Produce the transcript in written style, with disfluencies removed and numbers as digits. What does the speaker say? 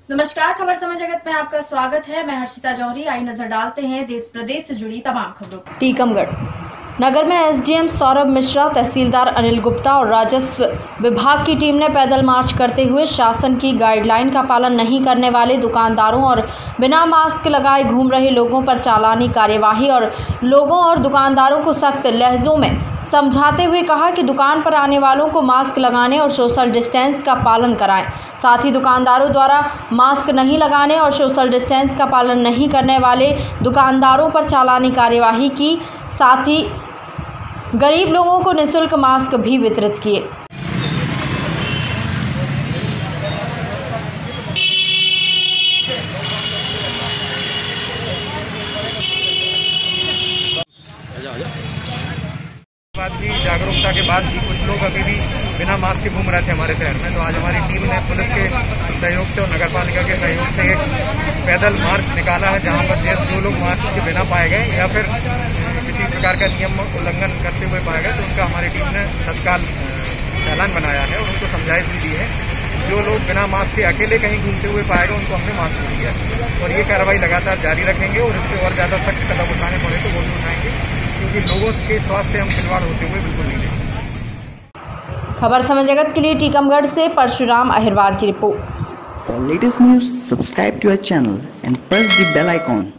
नमस्कार, खबर समय जगत में आपका स्वागत है। मैं हर्षिता जौहरी। आई नजर डालते हैं देश प्रदेश से जुड़ी तमाम खबरों पर। टीकमगढ़ नगर में एसडीएम सौरभ मिश्रा, तहसीलदार अनिल गुप्ता और राजस्व विभाग की टीम ने पैदल मार्च करते हुए शासन की गाइडलाइन का पालन नहीं करने वाले दुकानदारों और बिना मास्क लगाए घूम रहे लोगों पर चालानी कार्यवाही और लोगों और दुकानदारों को सख्त लहजों में समझाते हुए कहा कि दुकान पर आने वालों को मास्क लगाने और सोशल डिस्टेंस का पालन कराएं। साथ ही दुकानदारों द्वारा मास्क नहीं लगाने और सोशल डिस्टेंस का पालन नहीं करने वाले दुकानदारों पर चालानी कार्यवाही की। साथ ही गरीब लोगों को निःशुल्क मास्क भी वितरित किए। की जागरूकता के बाद भी कुछ लोग अभी भी बिना मास्क के घूम रहे थे हमारे शहर में। तो आज हमारी टीम ने पुलिस के सहयोग से और नगर पालिका के सहयोग से एक पैदल मार्च निकाला है, जहां पर जो लोग मास्क के बिना पाए गए या फिर किसी प्रकार का नियम उल्लंघन करते हुए पाए गए तो उनका हमारी टीम ने तत्काल चालान बनाया है और उनको समझाइश भी दी है। जो लोग बिना मास्क के अकेले कहीं घूमते हुए पाएगा उनको हमने मास्क दिया है और ये कार्रवाई लगातार जारी रखेंगे और इससे और ज़्यादा सख्त कदम उठाने पड़े तो वो भी उठाएंगे, क्योंकि लोगों के स्वास्थ्य से हम खिलवाड़ होते हुए बिल्कुल नहीं देंगे। खबर समय जगत के लिए टीकमगढ़ से परशुराम अहिरवार की report. For latest news, subscribe to our channel and press the bell icon.